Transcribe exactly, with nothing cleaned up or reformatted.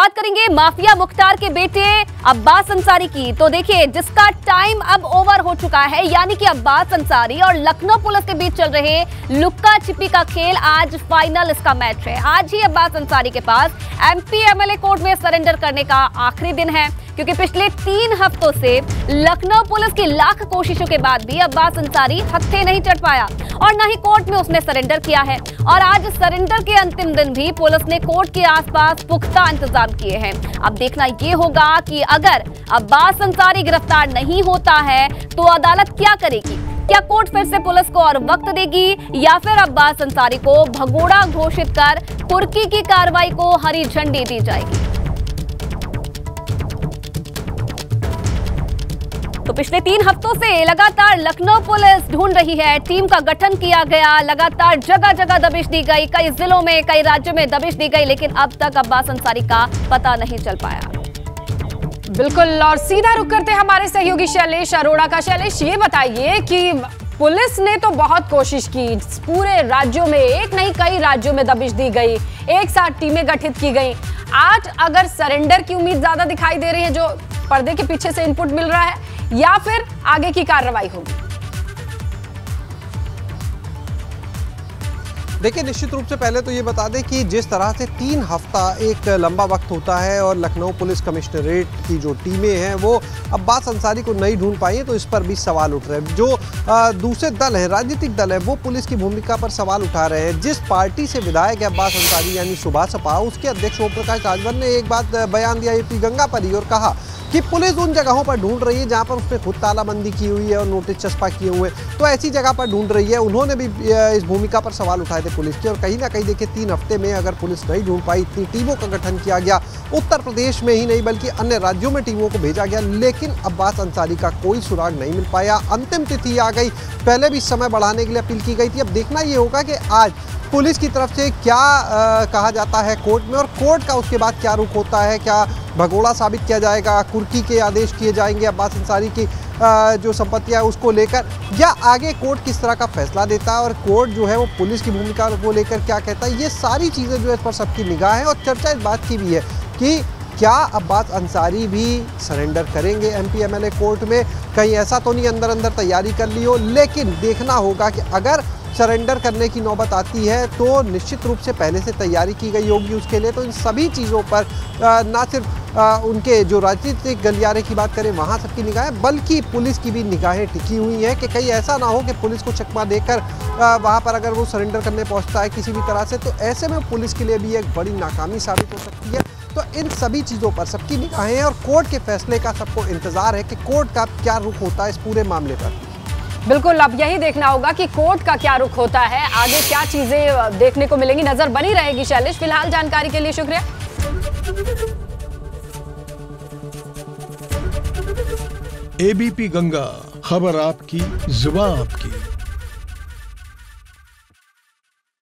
बात करेंगे माफिया मुख्तार के बेटे अब्बास अंसारी की। तो देखिए, जिसका टाइम अब ओवर हो चुका है, यानी कि अब्बास अंसारी और लखनऊ पुलिस के बीच चल रहे लुक्का छिपी का खेल, आज फाइनल इसका मैच है। आज ही अब्बास अंसारी के पास एमपी एमएलए कोर्ट में सरेंडर करने का आखिरी दिन है, क्योंकि पिछले तीन हफ्तों से लखनऊ पुलिस की लाख कोशिशों के बाद भी अब्बास अंसारी हत्थे नहीं चढ़ पाया और न ही कोर्ट में उसने सरेंडर किया है। और आज सरेंडर के अंतिम दिन भी पुलिस ने कोर्ट के आसपास पुख्ता इंतजाम किए हैं। अब देखना ये होगा कि अगर अब्बास अंसारी गिरफ्तार नहीं होता है तो अदालत क्या करेगी। क्या कोर्ट फिर से पुलिस को और वक्त देगी या फिर अब्बास अंसारी को भगोड़ा घोषित कर कुर्की की कार्रवाई को हरी झंडी दी जाएगी। तो पिछले तीन हफ्तों से लगातार लखनऊ पुलिस ढूंढ रही है, टीम का गठन किया गया, लगातार जगह जगह दबिश दी गई, कई जिलों में कई राज्यों में दबिश दी गई, लेकिन अब तक अब्बास अंसारी का पता नहीं चल पाया। बिल्कुल, और सीधा रुख करते हमारे सहयोगी शैलेश अरोड़ा का। शैलेश, ये बताइए कि पुलिस ने तो बहुत कोशिश की, पूरे राज्यों में, एक नहीं कई राज्यों में दबिश दी गई, एक साथ टीमें गठित की गई। आज अगर सरेंडर की उम्मीद ज्यादा दिखाई दे रही है, जो पर्दे के पीछे से इनपुट मिल रहा है, या फिर आगे की कार्रवाई होगी? देखिए, निश्चित रूप से पहले तो ये बता दें कि जिस तरह से तीन हफ्ता एक लंबा वक्त होता है और लखनऊ पुलिस कमिश्नरेट की जो टीमें हैं वो अब्बास अंसारी को नहीं ढूंढ पाई, तो इस पर भी सवाल उठ रहे हैं। जो आ, दूसरे दल है, राजनीतिक दल है, वो पुलिस की भूमिका पर सवाल उठा रहे हैं। जिस पार्टी से विधायक है अब्बास अंसारी यानी सुभासपा, उसके अध्यक्ष ओम प्रकाश राजभर ने एक बात बयान दिया एपी गंगा पर ही और कहा कि पुलिस उन जगहों पर ढूंढ रही है जहां पर उसने खुद तालाबंदी की हुई है और नोटिस चस्पा किए हुए, तो ऐसी जगह पर ढूंढ रही है। उन्होंने भी इस भूमिका पर सवाल उठाए थे पुलिस के, और कहीं ना कहीं देखिए तीन हफ्ते में अगर पुलिस नहीं ढूंढ पाई, इतनी टीमों का गठन किया गया, उत्तर प्रदेश में ही नहीं बल्कि अन्य राज्यों में टीमों को भेजा गया, लेकिन अब्बास अंसारी का कोई सुराग नहीं मिल पाया। अंतिम तिथि आ गई, पहले भी समय बढ़ाने के लिए अपील की गई थी। अब देखना ये होगा कि आज पुलिस की तरफ से क्या आ, कहा जाता है कोर्ट में, और कोर्ट का उसके बाद क्या रुख होता है। क्या भगोड़ा साबित किया जाएगा, कुर्की के आदेश किए जाएंगे अब्बास अंसारी की आ, जो संपत्तियां है उसको लेकर, या आगे कोर्ट किस तरह का फैसला देता है और कोर्ट जो है वो पुलिस की भूमिका को लेकर क्या कहता है। ये सारी चीज़ें जो है इस पर सबकी निगाह है, और चर्चा इस बात की भी है कि क्या अब्बास अंसारी भी सरेंडर करेंगे एमपी एमएलए कोर्ट में। कहीं ऐसा तो नहीं अंदर अंदर तैयारी कर ली हो, लेकिन देखना होगा कि अगर सरेंडर करने की नौबत आती है तो निश्चित रूप से पहले से तैयारी की गई होगी उसके लिए। तो इन सभी चीज़ों पर ना सिर्फ उनके जो राजनीतिक गलियारे की बात करें वहाँ सबकी निगाहें, बल्कि पुलिस की भी निगाहें टिकी हुई हैं कि कहीं ऐसा ना हो कि पुलिस को चकमा देकर वहाँ पर अगर वो सरेंडर करने पहुँचता है किसी भी तरह से, तो ऐसे में पुलिस के लिए भी एक बड़ी नाकामी साबित हो सकती है। तो इन सभी चीज़ों पर सबकी निगाहें हैं और कोर्ट के फैसले का सबको इंतज़ार है कि कोर्ट का क्या रुख होता है इस पूरे मामले पर। बिल्कुल, अब यही देखना होगा कि कोर्ट का क्या रुख होता है, आगे क्या चीजें देखने को मिलेंगी, नजर बनी रहेगी। शैलेश, फिलहाल जानकारी के लिए शुक्रिया। एबीपी गंगा, खबर आपकी, जुबान आपकी।